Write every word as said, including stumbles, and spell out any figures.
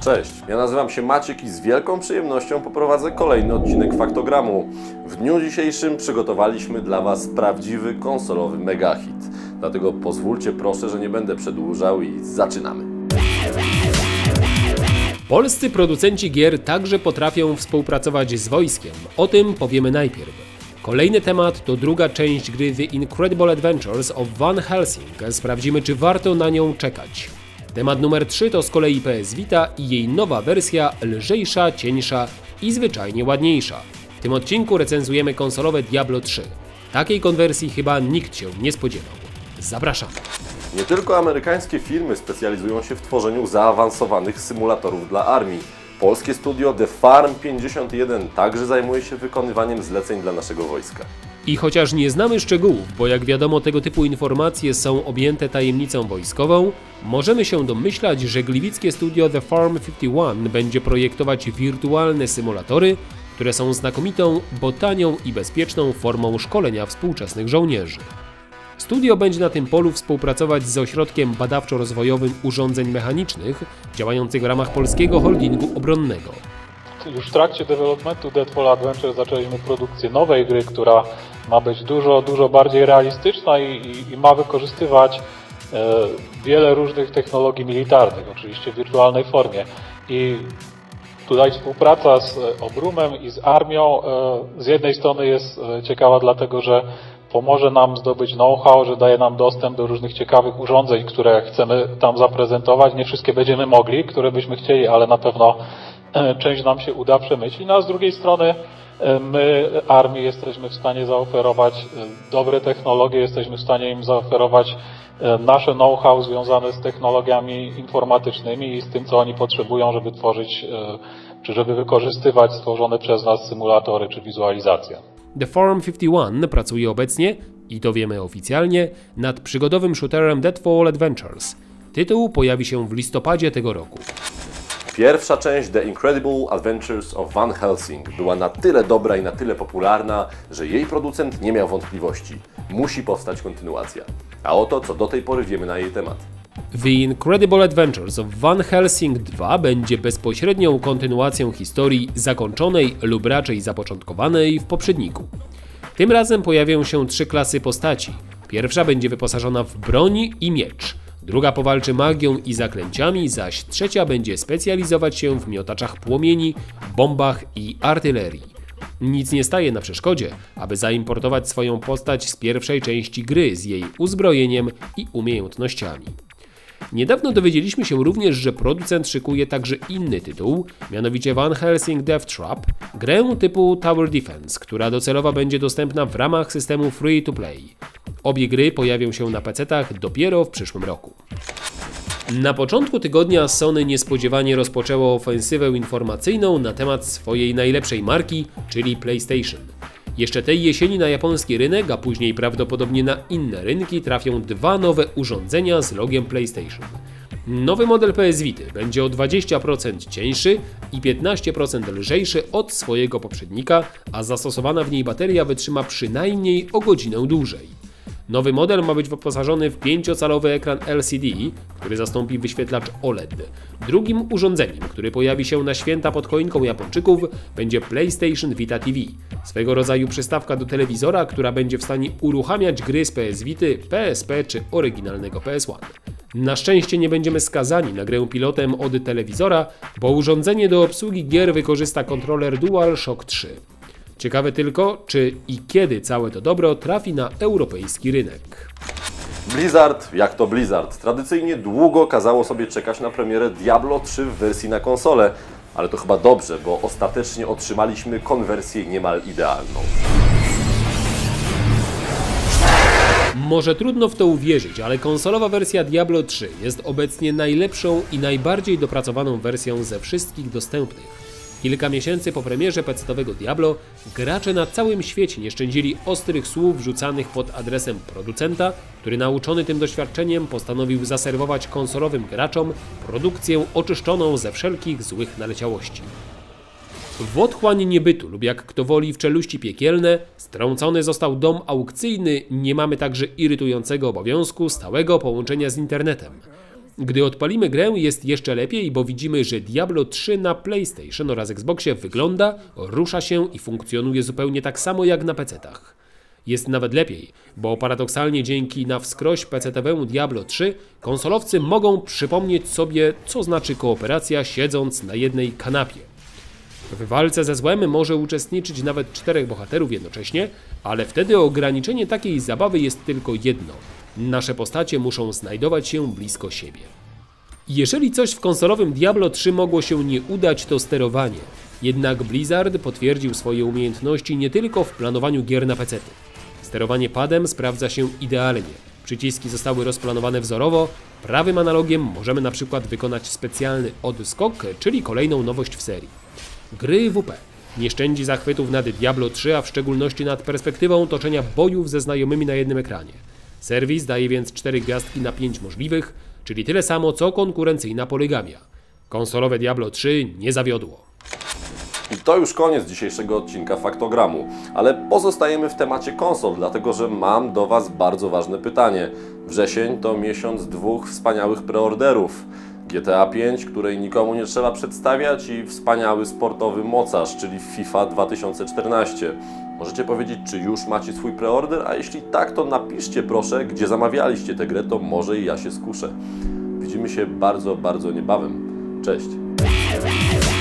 Cześć, ja nazywam się Maciek i z wielką przyjemnością poprowadzę kolejny odcinek Faktogramu. W dniu dzisiejszym przygotowaliśmy dla Was prawdziwy konsolowy megahit. Dlatego pozwólcie proszę, że nie będę przedłużał i zaczynamy. Polscy producenci gier także potrafią współpracować z wojskiem. O tym powiemy najpierw. Kolejny temat to druga część gry The Incredible Adventures of Van Helsing. Sprawdzimy, czy warto na nią czekać. Temat numer trzy to z kolei P S Vita i jej nowa wersja, lżejsza, cieńsza i zwyczajnie ładniejsza. W tym odcinku recenzujemy konsolowe Diablo trzy. Takiej konwersji chyba nikt się nie spodziewał. Zapraszamy! Nie tylko amerykańskie firmy specjalizują się w tworzeniu zaawansowanych symulatorów dla armii. Polskie studio The Farm pięćdziesiąt jeden także zajmuje się wykonywaniem zleceń dla naszego wojska. I chociaż nie znamy szczegółów, bo jak wiadomo tego typu informacje są objęte tajemnicą wojskową, możemy się domyślać, że gliwickie studio The Farm pięćdziesiąt jeden będzie projektować wirtualne symulatory, które są znakomitą, bo tanią i bezpieczną formą szkolenia współczesnych żołnierzy. Studio będzie na tym polu współpracować z Ośrodkiem Badawczo-Rozwojowym Urządzeń Mechanicznych, działających w ramach Polskiego Holdingu Obronnego. Już w trakcie developmentu Deadfall Adventure zaczęliśmy produkcję nowej gry, która ma być dużo, dużo bardziej realistyczna i, i, i ma wykorzystywać e, wiele różnych technologii militarnych, oczywiście w wirtualnej formie. I tutaj współpraca z Obrumem i z armią e, z jednej strony jest ciekawa dlatego, że pomoże nam zdobyć know-how, że daje nam dostęp do różnych ciekawych urządzeń, które chcemy tam zaprezentować. Nie wszystkie będziemy mogli, które byśmy chcieli, ale na pewno część nam się uda przemyśleć. No a z drugiej strony my armii jesteśmy w stanie zaoferować dobre technologie, jesteśmy w stanie im zaoferować nasze know-how związane z technologiami informatycznymi i z tym, co oni potrzebują, żeby tworzyć, czy żeby wykorzystywać stworzone przez nas symulatory czy wizualizacje. The Farm pięćdziesiąt jeden pracuje obecnie, i to wiemy oficjalnie, nad przygodowym shooterem Deadfall Adventures. Tytuł pojawi się w listopadzie tego roku. Pierwsza część The Incredible Adventures of Van Helsing była na tyle dobra i na tyle popularna, że jej producent nie miał wątpliwości. Musi powstać kontynuacja. A oto, co do tej pory wiemy na jej temat. The Incredible Adventures of Van Helsing dwa będzie bezpośrednią kontynuacją historii zakończonej lub raczej zapoczątkowanej w poprzedniku. Tym razem pojawią się trzy klasy postaci. Pierwsza będzie wyposażona w broń i miecz. Druga powalczy magią i zaklęciami, zaś trzecia będzie specjalizować się w miotaczach płomieni, bombach i artylerii. Nic nie staje na przeszkodzie, aby zaimportować swoją postać z pierwszej części gry z jej uzbrojeniem i umiejętnościami. Niedawno dowiedzieliśmy się również, że producent szykuje także inny tytuł, mianowicie Van Helsing Death Trap, grę typu Tower Defense, która docelowo będzie dostępna w ramach systemu Free to Play. Obie gry pojawią się na pecetach dopiero w przyszłym roku. Na początku tygodnia Sony niespodziewanie rozpoczęło ofensywę informacyjną na temat swojej najlepszej marki, czyli PlayStation. Jeszcze tej jesieni na japoński rynek, a później prawdopodobnie na inne rynki trafią dwa nowe urządzenia z logiem PlayStation. Nowy model P S Vity będzie o dwadzieścia procent cieńszy i piętnaście procent lżejszy od swojego poprzednika, a zastosowana w niej bateria wytrzyma przynajmniej o godzinę dłużej. Nowy model ma być wyposażony w pięciocalowy ekran L C D, który zastąpi wyświetlacz O L E D. Drugim urządzeniem, który pojawi się na święta pod choinką Japończyków, będzie PlayStation Vita T V. Swego rodzaju przystawka do telewizora, która będzie w stanie uruchamiać gry z P S Vity, P S P czy oryginalnego P S jeden. Na szczęście nie będziemy skazani na grę pilotem od telewizora, bo urządzenie do obsługi gier wykorzysta kontroler DualShock trzy. Ciekawe tylko, czy i kiedy całe to dobro trafi na europejski rynek. Blizzard, jak to Blizzard, tradycyjnie długo kazało sobie czekać na premierę Diablo trzy w wersji na konsolę, ale to chyba dobrze, bo ostatecznie otrzymaliśmy konwersję niemal idealną. Może trudno w to uwierzyć, ale konsolowa wersja Diablo trzy jest obecnie najlepszą i najbardziej dopracowaną wersją ze wszystkich dostępnych. Kilka miesięcy po premierze pecetowego Diablo, gracze na całym świecie nie szczędzili ostrych słów rzucanych pod adresem producenta, który nauczony tym doświadczeniem postanowił zaserwować konsolowym graczom produkcję oczyszczoną ze wszelkich złych naleciałości. W otchłań niebytu lub jak kto woli w czeluści piekielne strącony został dom aukcyjny, nie mamy także irytującego obowiązku stałego połączenia z internetem. Gdy odpalimy grę, jest jeszcze lepiej, bo widzimy, że Diablo trzy na PlayStation oraz Xboxie wygląda, rusza się i funkcjonuje zupełnie tak samo jak na pecetach. Jest nawet lepiej, bo paradoksalnie dzięki na wskroś pecetowemu Diablo trzy konsolowcy mogą przypomnieć sobie, co znaczy kooperacja, siedząc na jednej kanapie. W walce ze złem może uczestniczyć nawet czterech bohaterów jednocześnie, ale wtedy ograniczenie takiej zabawy jest tylko jedno. Nasze postacie muszą znajdować się blisko siebie. Jeżeli coś w konsolowym Diablo trzy mogło się nie udać, to sterowanie. Jednak Blizzard potwierdził swoje umiejętności nie tylko w planowaniu gier na pecety. Sterowanie padem sprawdza się idealnie. Przyciski zostały rozplanowane wzorowo, prawym analogiem możemy na przykład wykonać specjalny odskok, czyli kolejną nowość w serii. Gry W P nie szczędzi zachwytów nad Diablo trzy, a w szczególności nad perspektywą toczenia bojów ze znajomymi na jednym ekranie. Serwis daje więc cztery gwiazdki na pięć możliwych, czyli tyle samo co konkurencyjna Polygamia. Konsolowe Diablo trzy nie zawiodło. I to już koniec dzisiejszego odcinka Faktogramu, ale pozostajemy w temacie konsol, dlatego że mam do Was bardzo ważne pytanie. Wrzesień to miesiąc dwóch wspaniałych preorderów. G T A pięć, której nikomu nie trzeba przedstawiać, i wspaniały sportowy mocarz, czyli FIFA dwa tysiące czternaście. Możecie powiedzieć, czy już macie swój preorder, a jeśli tak, to napiszcie proszę, gdzie zamawialiście tę grę, to może i ja się skuszę. Widzimy się bardzo, bardzo niebawem. Cześć!